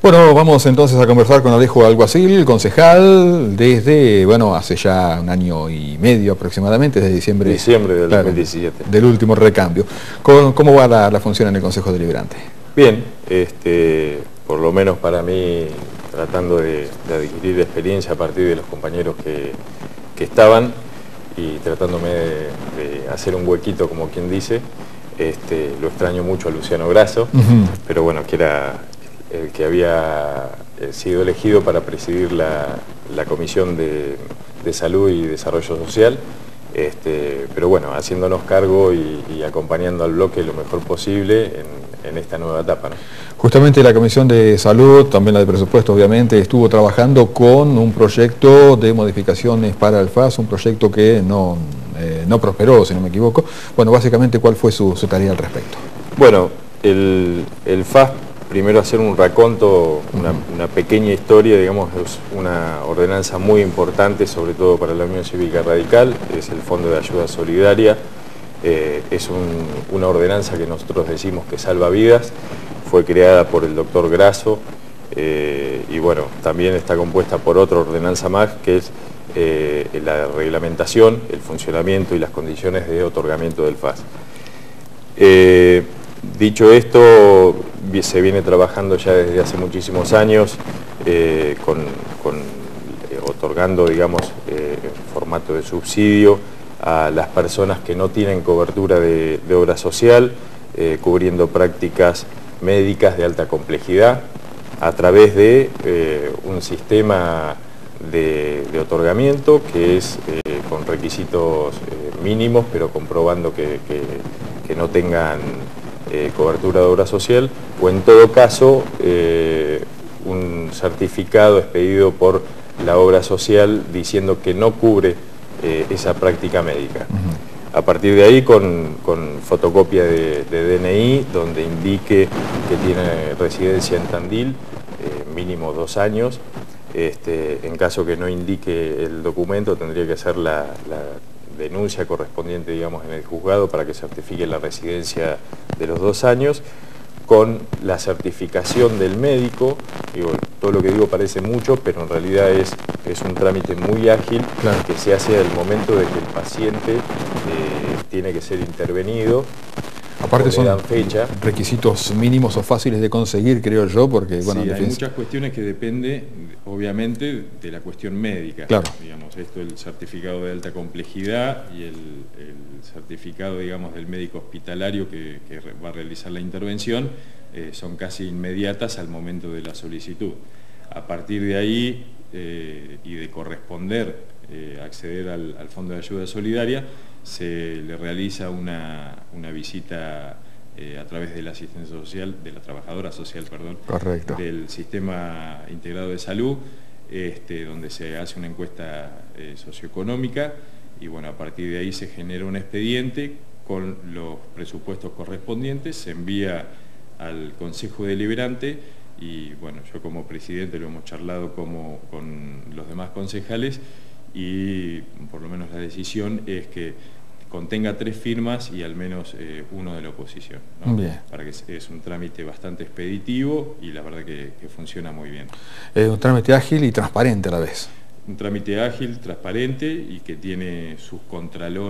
Bueno, vamos entonces a conversar con Alejo Alguacil, concejal, desde, bueno, hace ya un año y medio aproximadamente, desde diciembre del claro, 2017. Del último recambio. ¿Cómo va la función en el Consejo Deliberante? Bien, por lo menos para mí, tratando de adquirir experiencia a partir de los compañeros que estaban y tratándome de hacer un huequito, como quien dice. Lo extraño mucho a Luciano Grasso, pero bueno, que era el que había sido elegido para presidir la Comisión de Salud y Desarrollo Social, pero bueno, haciéndonos cargo y acompañando al bloque lo mejor posible en esta nueva etapa, ¿no? Justamente la Comisión de Salud, también la de Presupuesto obviamente, estuvo trabajando con un proyecto de modificaciones para el FAS, un proyecto que no prosperó, si no me equivoco. Bueno, básicamente, ¿cuál fue su tarea al respecto? Bueno, el FAS, primero hacer un raconto, una pequeña historia, digamos, es una ordenanza muy importante, sobre todo para la Unión Cívica Radical, es el Fondo de Ayuda Solidaria, es una ordenanza que nosotros decimos que salva vidas, fue creada por el doctor Grasso, y bueno, también está compuesta por otra ordenanza más, que es la reglamentación, el funcionamiento y las condiciones de otorgamiento del FAS. Dicho esto, se viene trabajando ya desde hace muchísimos años otorgando, digamos, en formato de subsidio a las personas que no tienen cobertura de obra social, cubriendo prácticas médicas de alta complejidad a través de un sistema de otorgamiento que es con requisitos mínimos, pero comprobando que no tengan cobertura de obra social, o en todo caso un certificado expedido por la obra social diciendo que no cubre esa práctica médica. A partir de ahí, con fotocopia de DNI, donde indique que tiene residencia en Tandil, mínimo 2 años, en caso que no indique el documento, tendría que hacer la denuncia correspondiente, digamos, en el juzgado para que certifique la residencia de los 2 años, con la certificación del médico. Digo, todo lo que digo parece mucho, pero en realidad es un trámite muy ágil, claro, que se hace al momento de que el paciente tiene que ser intervenido. Aparte son requisitos mínimos o fáciles de conseguir, creo yo, porque bueno, sí, hay muchas cuestiones que dependen, obviamente, de la cuestión médica. Claro. Digamos, el certificado de alta complejidad y el certificado, digamos, del médico hospitalario que va a realizar la intervención, son casi inmediatas al momento de la solicitud. A partir de ahí y de corresponder, acceder al Fondo de Ayuda Solidaria, se le realiza una visita a través de la asistencia social, de la trabajadora social, perdón, correcto, del Sistema Integrado de Salud, donde se hace una encuesta socioeconómica y bueno, a partir de ahí se genera un expediente con los presupuestos correspondientes, se envía al Consejo Deliberante y bueno, yo como presidente lo hemos charlado con los demás concejales y por lo menos la decisión es que contenga 3 firmas y al menos uno de la oposición, ¿no? Bien. Para que es un trámite bastante expeditivo y la verdad que funciona muy bien. Un trámite ágil y transparente a la vez. Un trámite ágil, transparente y que tiene sus contralor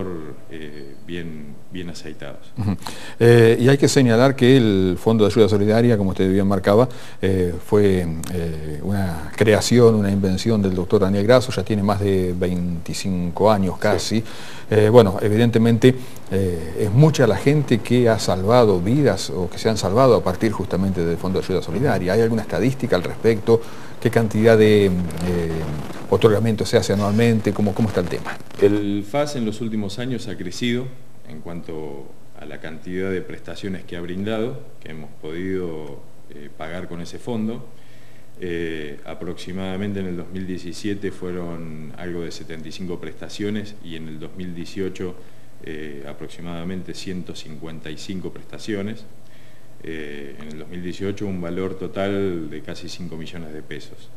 bien aceitados. Y hay que señalar que el Fondo de Ayuda Solidaria, como usted bien marcaba, fue una creación, una invención del doctor Daniel Grasso, ya tiene más de 25 años casi. Sí. Bueno, evidentemente es mucha la gente que ha salvado vidas o que se han salvado a partir justamente del Fondo de Ayuda Solidaria. ¿Hay alguna estadística al respecto? ¿Qué cantidad de otorgamiento se hace anualmente? ¿Cómo está el tema? El FAS en los últimos años ha crecido en cuanto a la cantidad de prestaciones que ha brindado, que hemos podido pagar con ese fondo. Aproximadamente en el 2017 fueron algo de 75 prestaciones y en el 2018 aproximadamente 155 prestaciones. En el 2018 un valor total de casi 5 millones de pesos.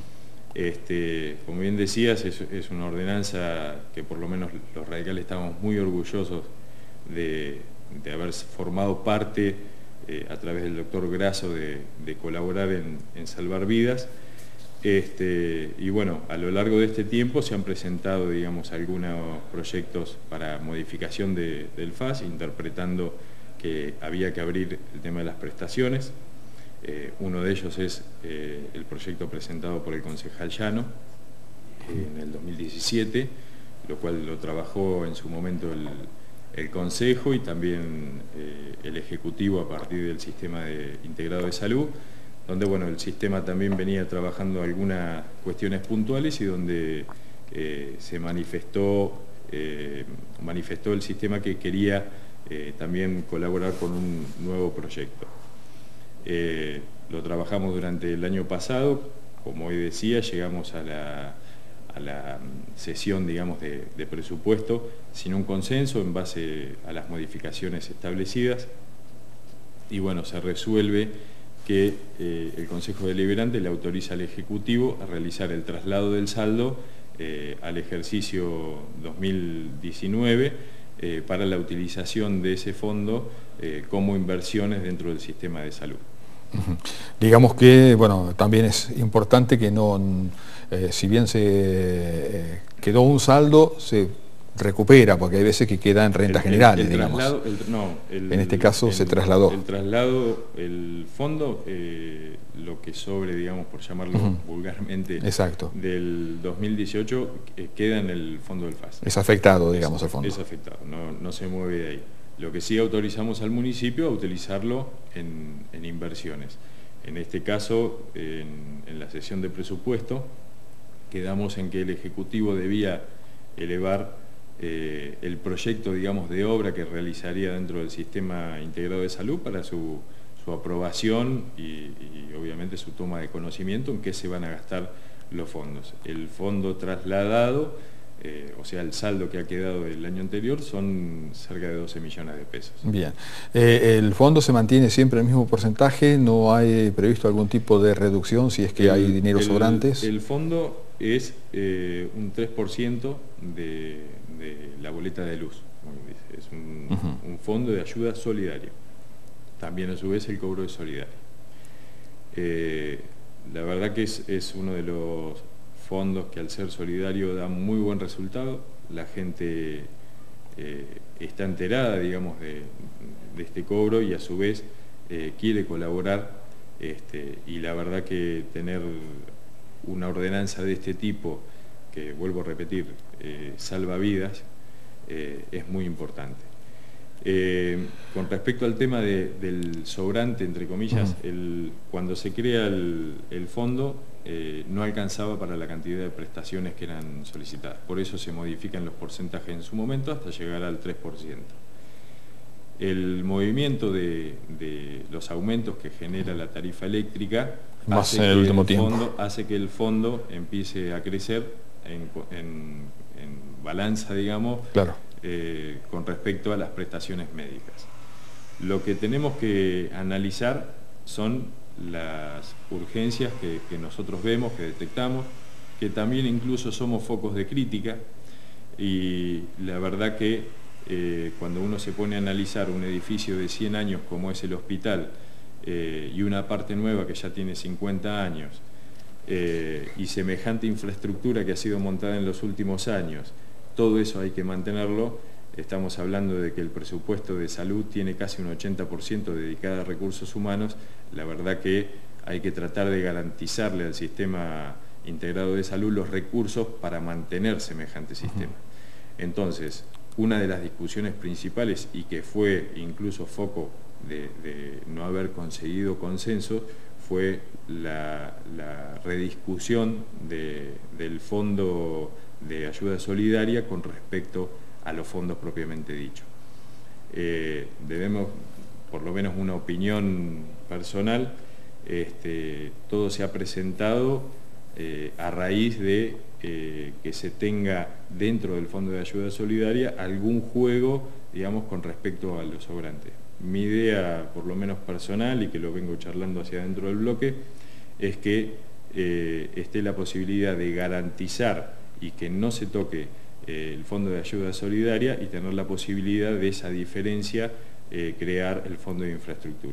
Como bien decías, es una ordenanza que por lo menos los radicales estamos muy orgullosos de haber formado parte a través del doctor Grasso de colaborar en salvar vidas. Y bueno, a lo largo de este tiempo se han presentado, digamos, algunos proyectos para modificación del FAS, interpretando que había que abrir el tema de las prestaciones. Uno de ellos es el proyecto presentado por el concejal Llano en el 2017, lo cual lo trabajó en su momento el Consejo y también el Ejecutivo a partir del Sistema Integrado de Salud, donde bueno, el sistema también venía trabajando algunas cuestiones puntuales y donde se manifestó el sistema que quería también colaborar con un nuevo proyecto. Lo trabajamos durante el año pasado, como hoy decía, llegamos a la sesión, digamos, de presupuesto sin un consenso en base a las modificaciones establecidas y bueno, se resuelve que el Consejo Deliberante le autoriza al Ejecutivo a realizar el traslado del saldo al ejercicio 2019 para la utilización de ese fondo como inversiones dentro del sistema de salud. Digamos que, bueno, también es importante que no, si bien se quedó un saldo, se recupera, porque hay veces que queda en rentas generales, digamos. En este caso se trasladó. El traslado, el fondo, lo que sobre, digamos, por llamarlo vulgarmente, exacto, del 2018, queda en el fondo del FAS. Es afectado, digamos, el fondo. Es afectado, no se mueve de ahí. Lo que sí autorizamos al municipio a utilizarlo en inversiones. En este caso, en la sesión de presupuesto, quedamos en que el Ejecutivo debía elevar el proyecto, digamos, de obra que realizaría dentro del Sistema Integrado de Salud para su aprobación y obviamente su toma de conocimiento en qué se van a gastar los fondos. El fondo trasladado, o sea, el saldo que ha quedado del año anterior, son cerca de 12 millones de pesos. Bien. ¿El fondo se mantiene siempre el mismo porcentaje? ¿No hay previsto algún tipo de reducción si es que hay dinero sobrantes? El fondo es un 3% de la boleta de luz, como dice. Es un fondo de ayuda solidaria. También a su vez el cobro es solidario. La verdad que es uno de los fondos que al ser solidario da muy buen resultado. La gente está enterada, digamos, de este cobro y a su vez quiere colaborar, y la verdad que tener una ordenanza de este tipo, que vuelvo a repetir, salva vidas, es muy importante. Con respecto al tema del sobrante, entre comillas, cuando se crea el fondo no alcanzaba para la cantidad de prestaciones que eran solicitadas. Por eso se modifican los porcentajes en su momento hasta llegar al 3%. El movimiento de los aumentos que genera la tarifa eléctrica hace que el fondo empiece a crecer en balanza, digamos, claro, con respecto a las prestaciones médicas. Lo que tenemos que analizar son las urgencias que nosotros vemos, que detectamos, que también incluso somos focos de crítica, y la verdad que cuando uno se pone a analizar un edificio de 100 años como es el hospital y una parte nueva que ya tiene 50 años y semejante infraestructura que ha sido montada en los últimos años, todo eso hay que mantenerlo. Estamos hablando de que el presupuesto de salud tiene casi un 80% dedicado a recursos humanos. La verdad que hay que tratar de garantizarle al sistema integrado de salud los recursos para mantener semejante sistema. Entonces, una de las discusiones principales, y que fue incluso foco de no haber conseguido consenso, fue la rediscusión del Fondo de Ayuda Solidaria con respecto a los fondos propiamente dichos. Debemos, por lo menos una opinión personal, todo se ha presentado a raíz de que se tenga dentro del Fondo de Ayuda Solidaria algún juego, digamos, con respecto a los sobrantes. Mi idea, por lo menos personal, y que lo vengo charlando hacia adentro del bloque, es que esté la posibilidad de garantizar y que no se toque el Fondo de Ayuda Solidaria y tener la posibilidad de esa diferencia crear el Fondo de Infraestructura.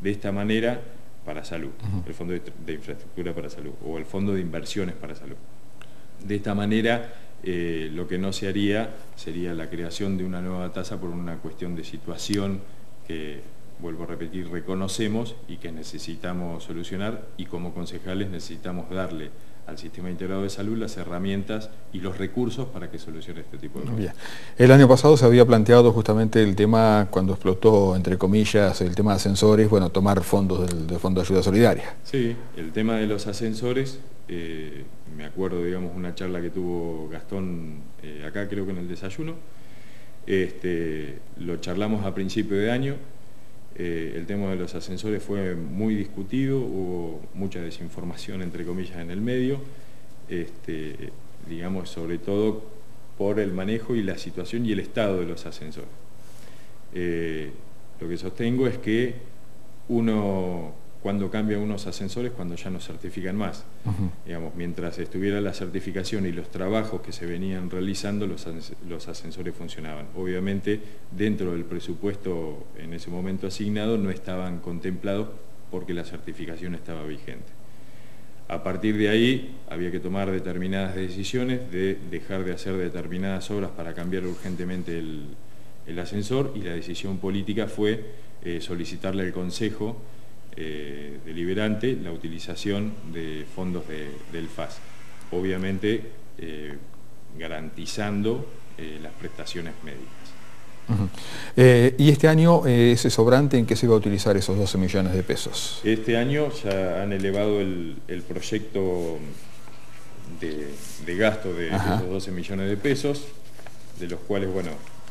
de esta manera para salud, el Fondo de Infraestructura para Salud o el Fondo de Inversiones para Salud. De esta manera, lo que no se haría sería la creación de una nueva tasa por una cuestión de situación que, vuelvo a repetir, reconocemos y que necesitamos solucionar, y como concejales necesitamos darle al Sistema Integrado de Salud las herramientas y los recursos para que solucione este tipo de cosas. Bien. El año pasado se había planteado justamente el tema, cuando explotó, entre comillas, el tema de ascensores, bueno, tomar fondos del Fondo de Ayuda Solidaria. Sí, el tema de los ascensores, me acuerdo, digamos, una charla que tuvo Gastón acá, creo que en el desayuno, lo charlamos a principio de año. El tema de los ascensores fue muy discutido, hubo mucha desinformación, entre comillas, en el medio, digamos, sobre todo por el manejo y la situación y el estado de los ascensores. Lo que sostengo es que cuando cambia unos ascensores, cuando ya no certifican más. Digamos, mientras estuviera la certificación y los trabajos que se venían realizando, los ascensores funcionaban. Obviamente, dentro del presupuesto en ese momento asignado, no estaban contemplados porque la certificación estaba vigente. A partir de ahí, había que tomar determinadas decisiones de dejar de hacer determinadas obras para cambiar urgentemente el ascensor, y la decisión política fue solicitarle al Consejo deliberante la utilización de fondos del FAS, obviamente garantizando las prestaciones médicas. ¿Y este año ese sobrante en qué se va a utilizar esos 12 millones de pesos? Este año ya han elevado el proyecto de gasto de esos 12 millones de pesos, de los cuales, bueno,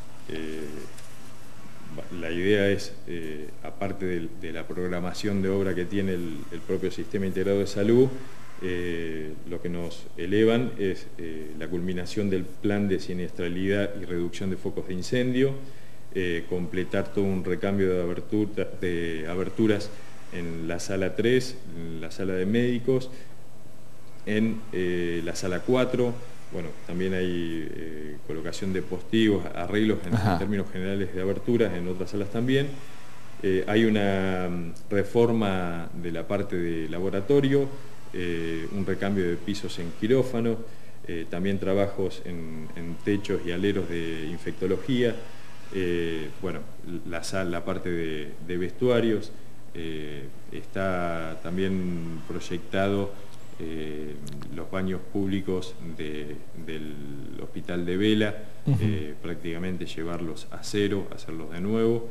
la idea es, aparte de la programación de obra que tiene el propio Sistema Integrado de Salud, lo que nos elevan es la culminación del plan de siniestralidad y reducción de focos de incendio, completar todo un recambio de aberturas en la sala 3, en la sala de médicos, en la sala 4, bueno, también hay colocación de postigos, arreglos en términos generales de aberturas, en otras salas también. Hay una reforma de la parte de laboratorio, un recambio de pisos en quirófano, también trabajos en techos y aleros de infectología, bueno, la parte de vestuarios, está también proyectado los baños públicos del Hospital de Vela, prácticamente llevarlos a cero, hacerlos de nuevo,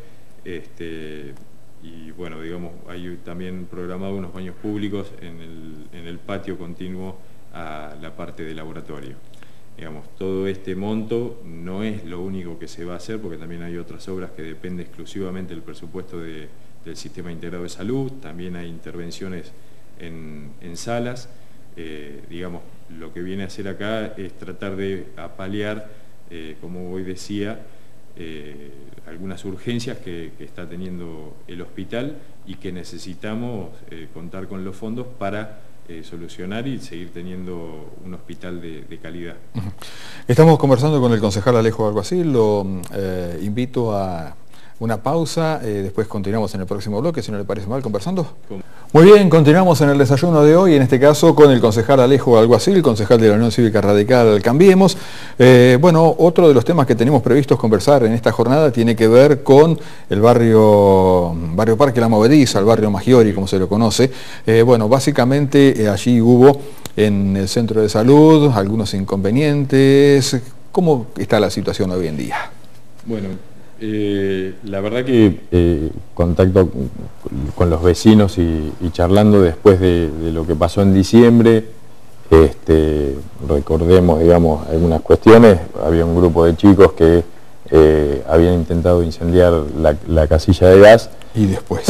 y bueno, digamos, hay también programado unos baños públicos en el patio continuo a la parte de laboratorio. Digamos, todo este monto no es lo único que se va a hacer, porque también hay otras obras que dependen exclusivamente del presupuesto del Sistema Integrado de Salud, también hay intervenciones en salas. Digamos, lo que viene a hacer acá es tratar de paliar, como hoy decía, algunas urgencias que está teniendo el hospital y que necesitamos contar con los fondos para solucionar y seguir teniendo un hospital de calidad. Estamos conversando con el concejal Alejo Alguacil, lo invito a una pausa, después continuamos en el próximo bloque, si no le parece mal, conversando. Muy bien, continuamos en el desayuno de hoy, en este caso con el concejal Alejo Alguacil, concejal de la Unión Cívica Radical Cambiemos. Bueno, otro de los temas que tenemos previstos conversar en esta jornada tiene que ver con el barrio Parque La Movediza, el barrio Maggiori, como se lo conoce. Bueno, básicamente allí hubo en el centro de salud algunos inconvenientes. ¿Cómo está la situación hoy en día? Bueno, la verdad que contacto con los vecinos y charlando después de lo que pasó en diciembre, recordemos, digamos, algunas cuestiones. Había un grupo de chicos que habían intentado incendiar la casilla de gas. Y después.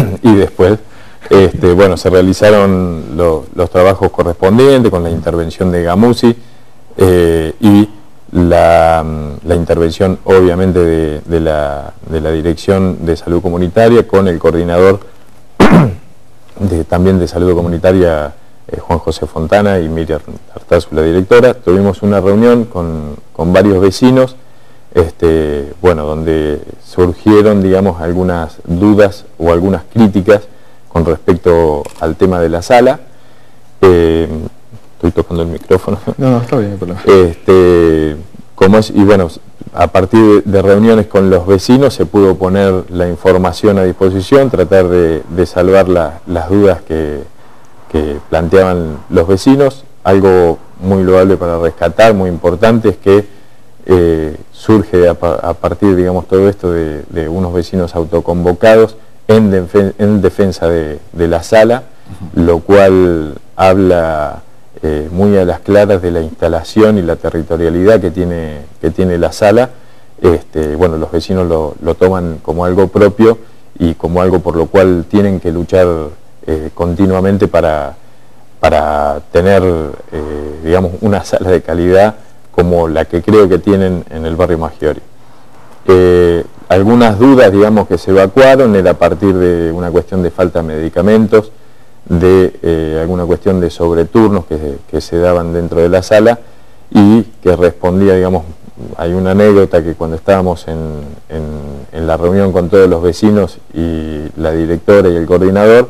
Bueno, se realizaron los trabajos correspondientes con la intervención de Gamusi y la intervención obviamente de la Dirección de Salud Comunitaria con el coordinador también de Salud Comunitaria, Juan José Fontana, y Miriam Artazu, la directora. Tuvimos una reunión con varios vecinos bueno, donde surgieron, digamos, algunas dudas o algunas críticas con respecto al tema de la sala. Estoy tocando el micrófono. No, está bien, pero... y bueno, a partir de reuniones con los vecinos se pudo poner la información a disposición, tratar de salvar las dudas que planteaban los vecinos. Algo muy loable para rescatar, muy importante, es que surge a partir, digamos, todo esto de unos vecinos autoconvocados en defensa de la sala, lo cual habla muy a las claras de la instalación y la territorialidad que tiene la sala. Bueno, los vecinos lo toman como algo propio y como algo por lo cual tienen que luchar continuamente para tener, digamos, una sala de calidad como la que creo que tienen en el barrio Maggiore. Algunas dudas, digamos, que se evacuaron era a partir de una cuestión de falta de medicamentos, de alguna cuestión de sobreturnos que se daban dentro de la sala y que respondía, digamos, hay una anécdota que cuando estábamos en la reunión con todos los vecinos y la directora y el coordinador,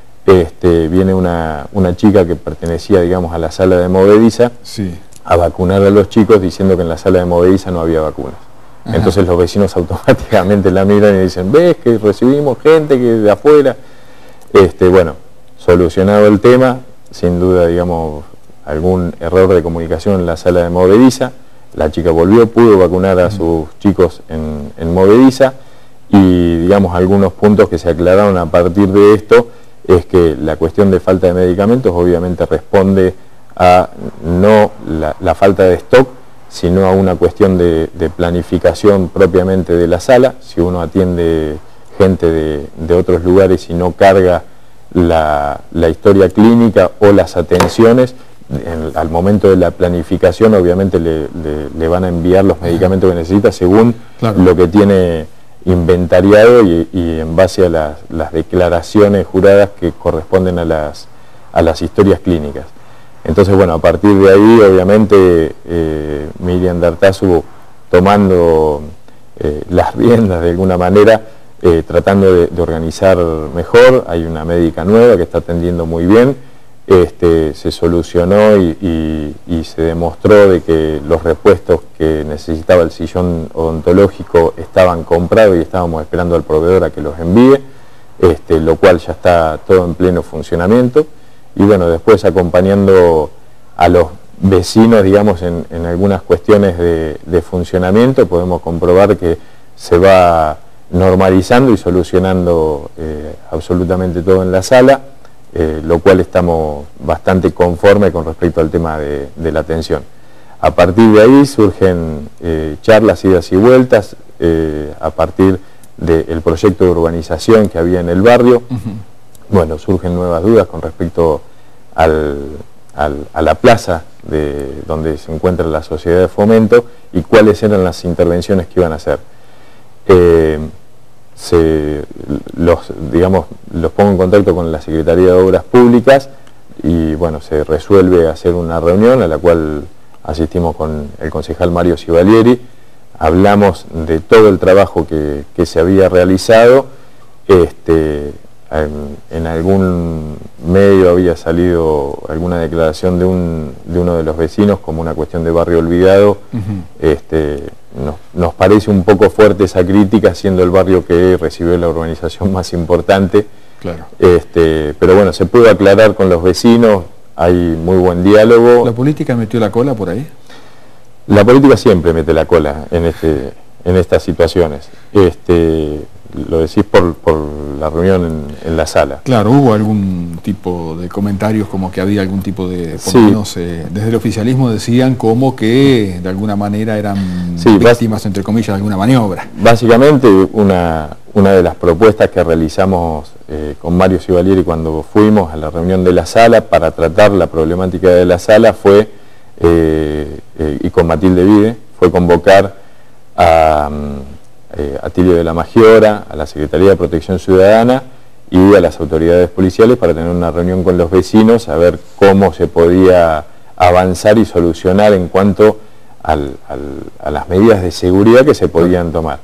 viene una chica que pertenecía, digamos, a la sala de Movediza, sí, a vacunar a los chicos diciendo que en la sala de Movediza no había vacunas. Ajá. Entonces los vecinos automáticamente la miran y dicen, ¿ves que recibimos gente que de afuera? Bueno, solucionado el tema, sin duda, digamos, algún error de comunicación en la sala de Movediza, la chica volvió, pudo vacunar a sus chicos en Movediza y, digamos, algunos puntos que se aclararon a partir de esto es que la cuestión de falta de medicamentos obviamente responde a no la falta de stock, sino a una cuestión de planificación propiamente de la sala. Si uno atiende gente de otros lugares y no carga la historia clínica o las atenciones, al momento de la planificación obviamente le van a enviar los medicamentos que necesita según lo que tiene inventariado y en base a las declaraciones juradas que corresponden a las historias clínicas. Entonces, bueno, a partir de ahí, obviamente, Miriam D'Artazu tomando las riendas de alguna manera, tratando de organizar mejor. Hay una médica nueva que está atendiendo muy bien, se solucionó y se demostró de que los repuestos que necesitaba el sillón odontológico estaban comprados y estábamos esperando al proveedor a que los envíe, lo cual ya está todo en pleno funcionamiento. Y bueno, después acompañando a los vecinos, digamos, en algunas cuestiones de funcionamiento, podemos comprobar que se va normalizando y solucionando absolutamente todo en la sala, lo cual estamos bastante conformes con respecto al tema de la atención. A partir de ahí surgen charlas, idas y vueltas, a partir del proyecto de urbanización que había en el barrio. Bueno, surgen nuevas dudas con respecto a la plaza donde se encuentra la sociedad de fomento y cuáles eran las intervenciones que iban a hacer. Los pongo en contacto con la Secretaría de Obras Públicas y bueno, se resuelve hacer una reunión a la cual asistimos con el concejal Mario Civalieri, hablamos de todo el trabajo que se había realizado. En algún medio había salido alguna declaración de uno de los vecinos como una cuestión de barrio olvidado. Nos parece un poco fuerte esa crítica, siendo el barrio que recibió la urbanización más importante. Claro. Pero bueno, se pudo aclarar con los vecinos, hay muy buen diálogo. ¿La política metió la cola por ahí? La política siempre mete la cola en estas situaciones. Lo decís por la reunión en la sala. Claro, hubo algún tipo de comentarios como que había algún tipo de... Por lo menos, desde el oficialismo decían como que de alguna manera eran víctimas, entre comillas, de alguna maniobra. Básicamente una de las propuestas que realizamos con Mario Civalieri cuando fuimos a la reunión de la sala para tratar la problemática de la sala fue, y con Matilde Vide, fue convocar a Tilio de la Maggiora, a la Secretaría de Protección Ciudadana y a las autoridades policiales para tener una reunión con los vecinos, a ver cómo se podía avanzar y solucionar en cuanto a las medidas de seguridad que se podían tomar.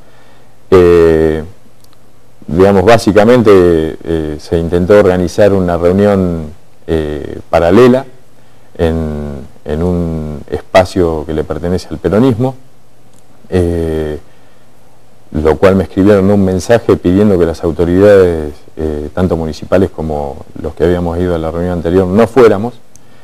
Digamos, básicamente se intentó organizar una reunión paralela en un espacio que le pertenece al peronismo, lo cual me escribieron un mensaje pidiendo que las autoridades, tanto municipales como los que habíamos ido a la reunión anterior, no fuéramos.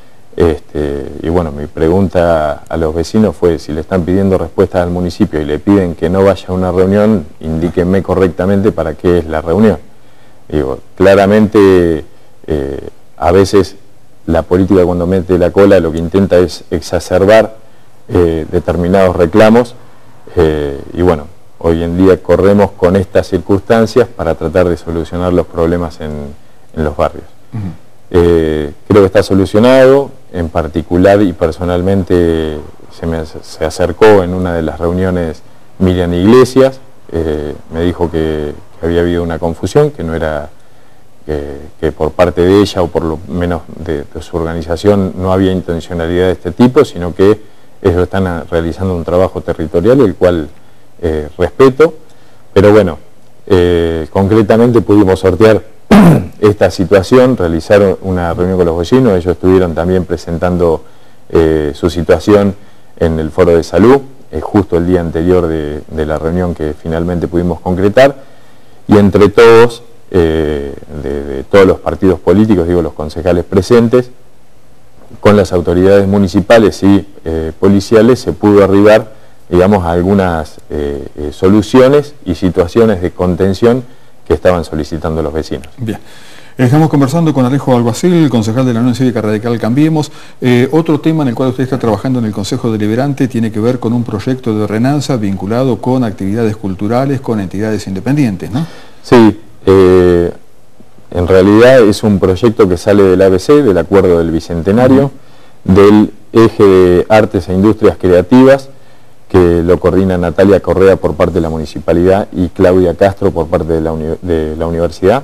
Y bueno, mi pregunta a los vecinos fue: si le están pidiendo respuestas al municipio y le piden que no vaya a una reunión, indíquenme correctamente para qué es la reunión. Digo, claramente a veces la política, cuando mete la cola, lo que intenta es exacerbar determinados reclamos, y bueno, hoy en día corremos con estas circunstancias para tratar de solucionar los problemas en los barrios. Creo que está solucionado. En particular y personalmente se acercó en una de las reuniones Miriam Iglesias, me dijo que había habido una confusión, que no era que por parte de ella o por lo menos de su organización no había intencionalidad de este tipo, sino que ellos están realizando un trabajo territorial, el cual respeto, pero bueno, concretamente pudimos sortear esta situación, realizar una reunión con los vecinos. Ellos estuvieron también presentando su situación en el foro de salud, justo el día anterior de la reunión que finalmente pudimos concretar, y entre todos, de todos los partidos políticos, digo, los concejales presentes, con las autoridades municipales y policiales, se pudo arribar, digamos, a algunas soluciones y situaciones de contención que estaban solicitando los vecinos. Bien. Estamos conversando con Alejo Alguacil, concejal de la Unión Cívica Radical Cambiemos. Otro tema en el cual usted está trabajando en el Consejo Deliberante tiene que ver con un proyecto de ordenanza vinculado con actividades culturales, con entidades independientes, ¿no? Sí, en realidad es un proyecto que sale del ABC, del Acuerdo del Bicentenario, del Eje de Artes e Industrias Creativas, que lo coordina Natalia Correa por parte de la Municipalidad y Claudia Castro por parte de la Universidad.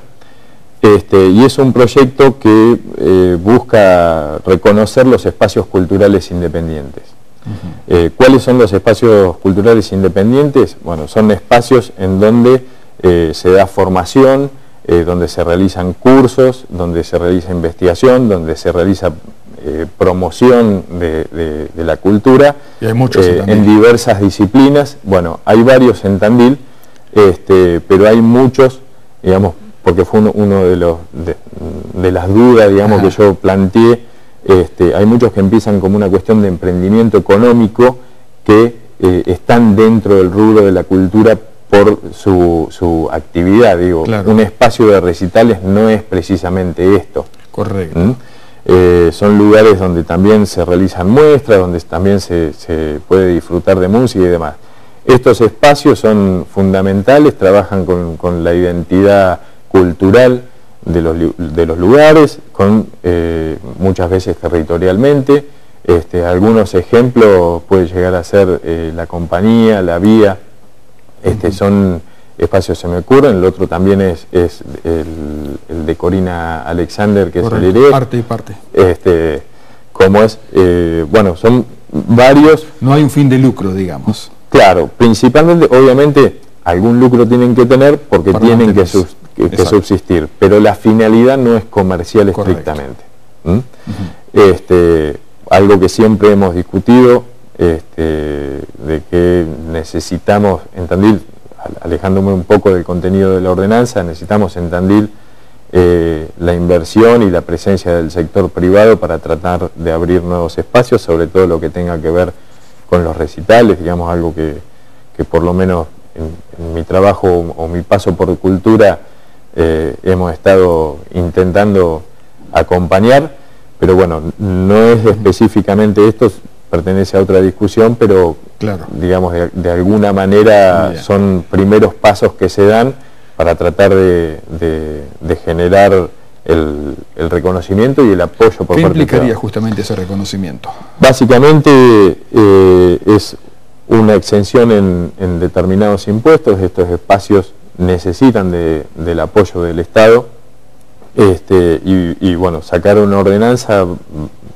Y es un proyecto que busca reconocer los espacios culturales independientes. ¿Cuáles son los espacios culturales independientes? Bueno, son espacios en donde se da formación, donde se realizan cursos, donde se realiza investigación, donde se realiza promoción de la cultura, y hay muchos en diversas disciplinas. Bueno, hay varios en Tandil, pero hay muchos, digamos, porque fue uno de las dudas, digamos, que yo planteé. Hay muchos que empiezan como una cuestión de emprendimiento económico, que están dentro del rubro de la cultura por su actividad. Digo, claro. Un espacio de recitales no es precisamente esto. Correcto. Son lugares donde también se realizan muestras, donde también se puede disfrutar de música y demás. Estos espacios son fundamentales, trabajan con la identidad cultural de los lugares, muchas veces territorialmente. Algunos ejemplos puede llegar a ser la Compañía, la Vía, son espacios, se me ocurren. El otro también es el de Corina Alexander, que correcto, es el ERE. Parte y parte. Bueno, son varios. No hay un fin de lucro, digamos. Claro, principalmente, obviamente, algún lucro tienen que tener porque tienen que subsistir, pero la finalidad no es comercial estrictamente. Algo que siempre hemos discutido, de que necesitamos en Tandil, alejándome un poco del contenido de la ordenanza, necesitamos en Tandil la inversión y la presencia del sector privado para tratar de abrir nuevos espacios, sobre todo lo que tenga que ver con los recitales, digamos, algo que por lo menos en mi trabajo o mi paso por cultura hemos estado intentando acompañar, pero bueno, no es específicamente esto, pertenece a otra discusión, pero claro, digamos, de alguna manera son primeros pasos que se dan para tratar de generar el reconocimiento y el apoyo por parte de... ¿Qué implicaría justamente ese reconocimiento? Básicamente es una exención en determinados impuestos. Estos espacios necesitan del apoyo del Estado, y bueno, sacar una ordenanza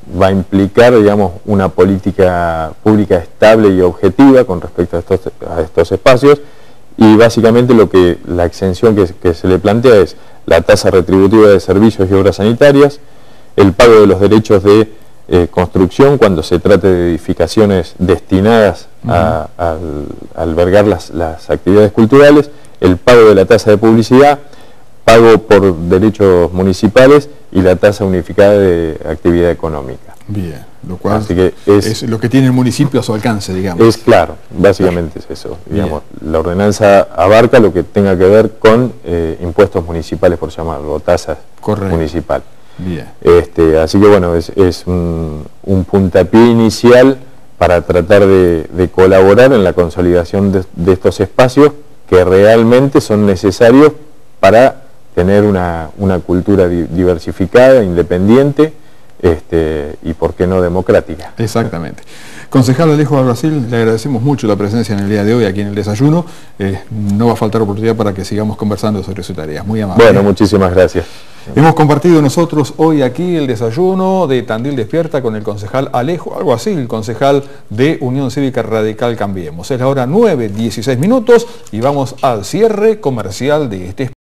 va a implicar, digamos, una política pública estable y objetiva con respecto a estos espacios, y básicamente la exención que se le plantea es la tasa retributiva de servicios y obras sanitarias, el pago de los derechos de construcción cuando se trate de edificaciones destinadas a albergar las actividades culturales, el pago de la tasa de publicidad, pago por derechos municipales y la tasa unificada de actividad económica. Bien, lo cual así que es lo que tiene el municipio a su alcance, digamos. Es claro, básicamente es eso. Digamos, la ordenanza abarca lo que tenga que ver con impuestos municipales, por llamarlo, o tasas municipales. Bien. Así que bueno, es un puntapié inicial para tratar de colaborar en la consolidación de estos espacios que realmente son necesarios para tener una cultura diversificada, independiente y por qué no democrática. Exactamente. Concejal Alejo Alguacil, le agradecemos mucho la presencia en el día de hoy aquí en el desayuno. No va a faltar oportunidad para que sigamos conversando sobre su tarea. Muy amable. Bueno, muchísimas gracias. Hemos compartido nosotros hoy aquí el desayuno de Tandil Despierta con el concejal Alejo Alguacil, concejal de Unión Cívica Radical Cambiemos. Es la hora 9:16 y vamos al cierre comercial de este espacio.